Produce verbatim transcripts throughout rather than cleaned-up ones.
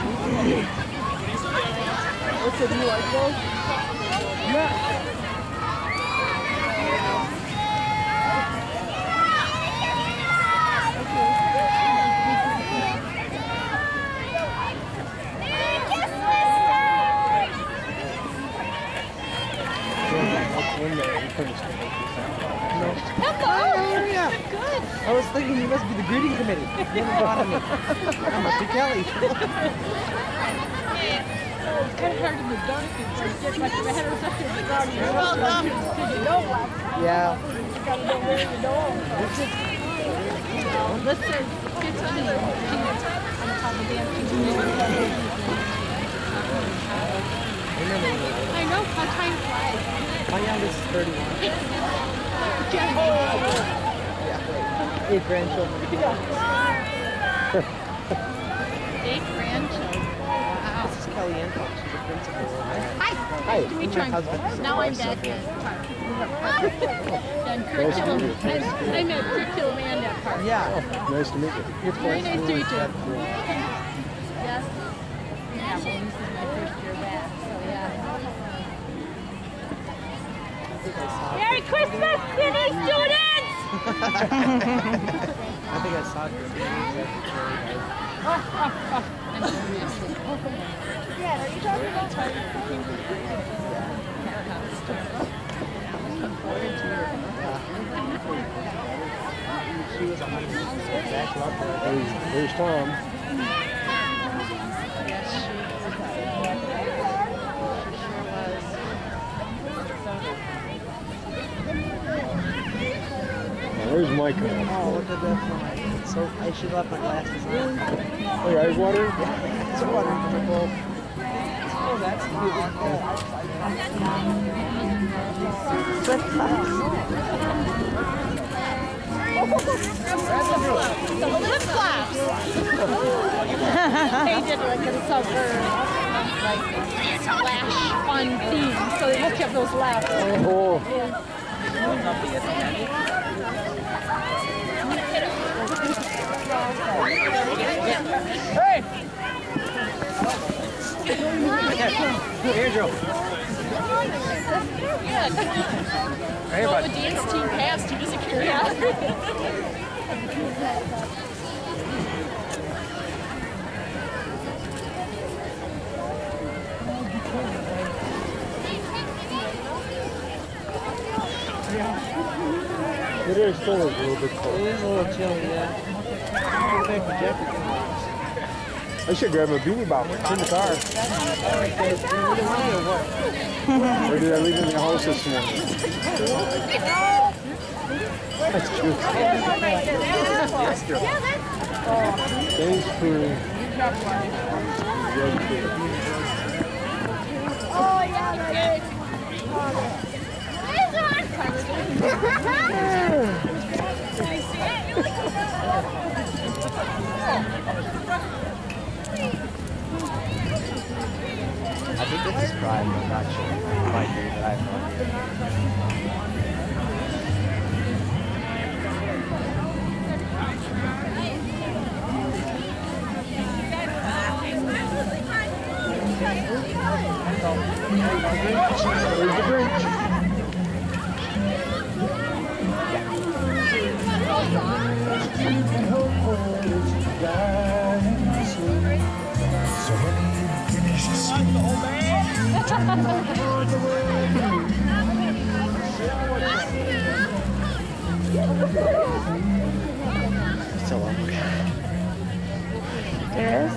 What's the new like those? Yeah. Good. I was thinking you must be the greeting committee. You haven't thought of me. I must be Kelly. It's kind of hard in the dark. It's just like if I had her up here in the garden. You're welcome. You don't like it. Yeah. You got to know where you know. Listen, fifteen. I'm probably dancing. I know how time flies. My youngest is thirty-one. Yeah. Eight grandchildren. Eight grandchildren. Wow. This is Kelly Anton. She's a principal. Hi. Hi. Nice to meet you. My husband. Now I'm back at Park. Done curriculum. I'm, I'm at curriculum and at Park. Yeah. Nice to meet you. You're Very nice to meet you. Yes. Yeah, well, this is my first year back, so yeah. Merry Christmas, City students! I think I saw her. Yeah, are you talking about She was a hundred. Back up there. There's, there's Tom. Yes, she Now, there's Micah. Oh, look at that fly. It's so I should have left my glasses on. Oh, your eyes watering? Yeah, it's watering from the cold. Oh, that's the flip flops. They did like a summer like slash fun theme, so they must have those laughs. Oh. Hey! Andrew. Hey, Well, bud. the dance team passed, he was a curiosity. It is still a little bit It cold. is a little chilly, yeah. Go back to Jefferson. I should grab a beanie bottle. It's in the car. Or did I leave it in the house this morning? That's true. Thanks for... Oh, yeah, that is. I think this is prime, I'm not sure. It might be, but I have no idea. Where's the Grinch? Still up. Yes.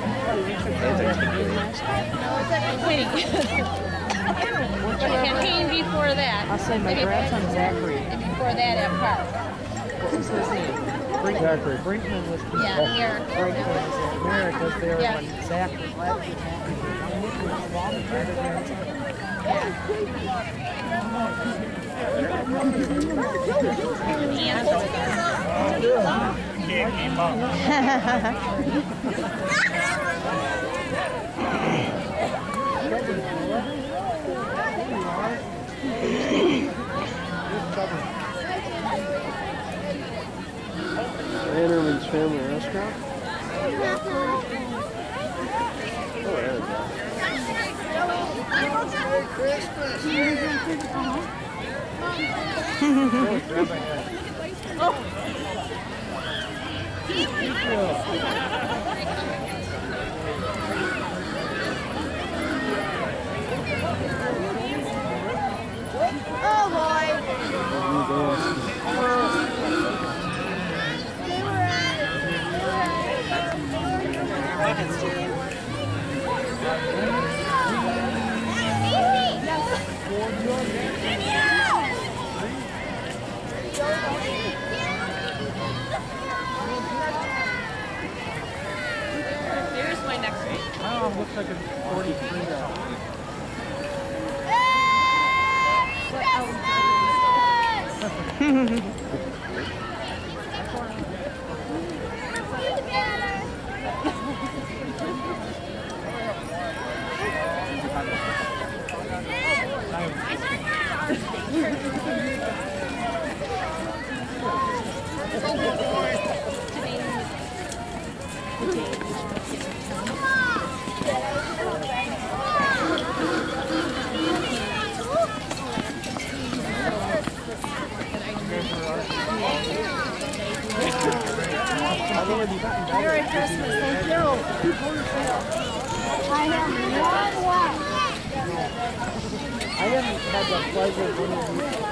Waiting. But a campaign before that. I'll say my Maybe- grandson Zachary. And before that at Park. What was his name? Brinkman. Zachary. Brinkman was Yeah, Eric. Brinkman was at America was there Yeah. when Zach was last year. Can't keep up. Annerman's Family Restaurant. Christmas. Oh boy. Here's my next one. Oh, looks like a forty-three now. Merry Christmas, thank you. I have one left. I haven't had the pleasure of winning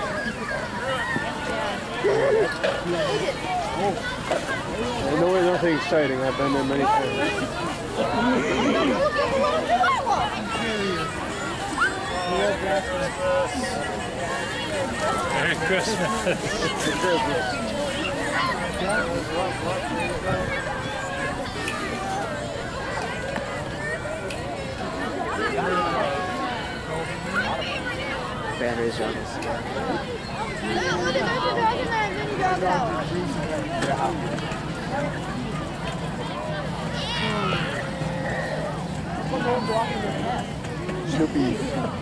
these. I know it's nothing exciting. I've been there many times. Merry Christmas. Merry Christmas. Batteries on this. Snoopy.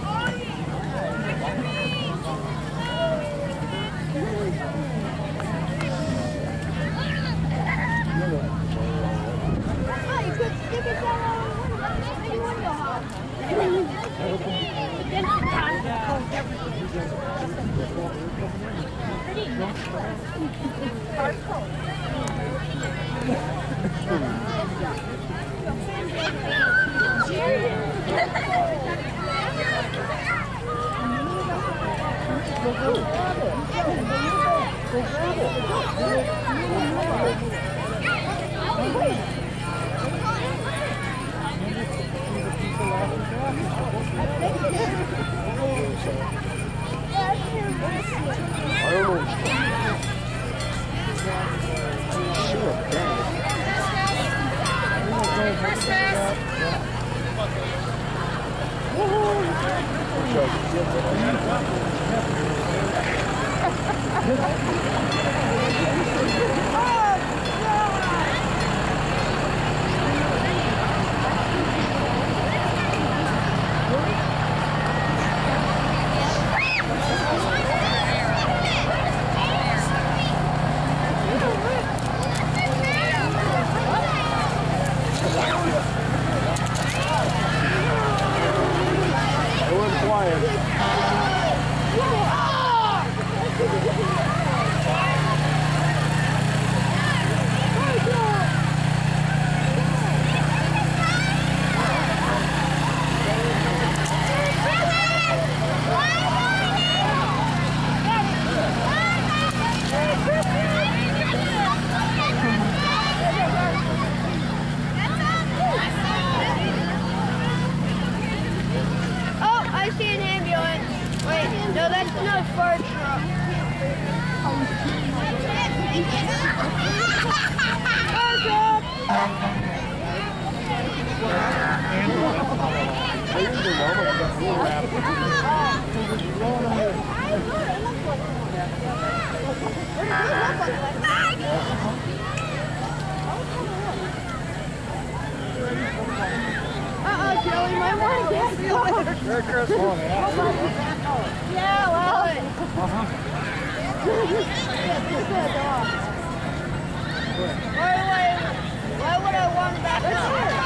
Uh-oh, Joey, you might want to get Merry Christmas. Yeah, well. Wait, wait. Why would I want that?